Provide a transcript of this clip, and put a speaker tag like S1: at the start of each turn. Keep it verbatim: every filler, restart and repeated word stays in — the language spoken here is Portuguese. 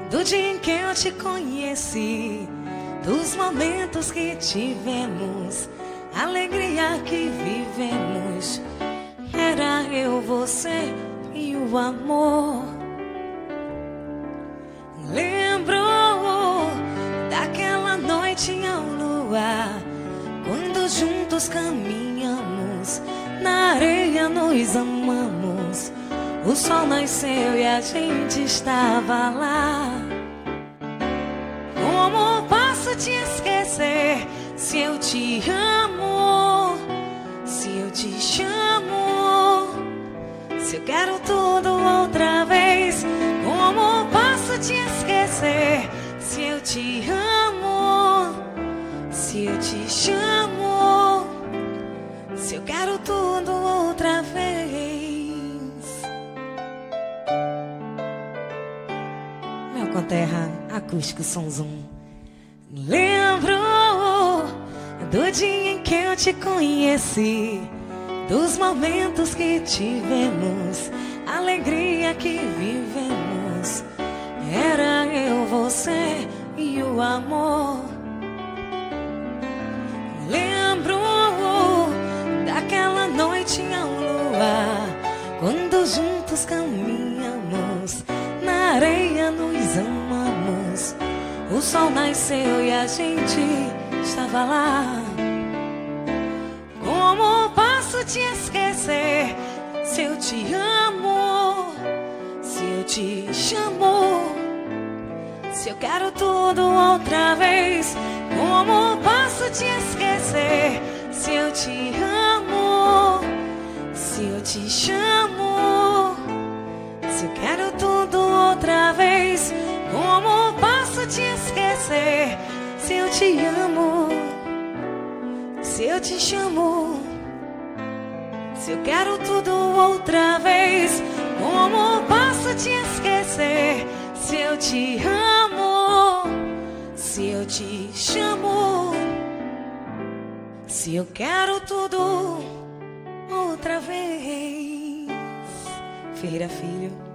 S1: do dia em que eu te conheci, dos momentos que tivemos, a alegria que vivemos. Era eu, você e o amor. Lembro daquela noite ao luar, quando juntos caminhamos, na areia nos amamos. O sol nasceu e a gente estava lá. Como posso te esquecer se eu te amo, se eu te chamo, se eu quero tudo outra vez? Como posso te esquecer se eu te amo, se eu te chamo, se eu quero tudo outra vez? Meu Conterra, acústico, som zoom. Lembro do dia em que eu te conheci, dos momentos que tivemos, a alegria que vivemos. Era eu, você e o amor. Lembro daquela noite ao luar, quando juntos caminhamos, na areia nos amamos. O sol nasceu e a gente estava lá. Como posso te esquecer se eu te amo, se eu te chamo, se eu quero tudo outra vez? Como posso te esquecer se eu te amo, se eu te chamo, se eu quero tudo outra vez? Como posso te esquecer se eu te amo, se eu te chamo, se eu quero tudo outra vez? Como posso te esquecer se eu te amo, se eu te chamo, se eu quero tudo outra vez? Ferreira Filho.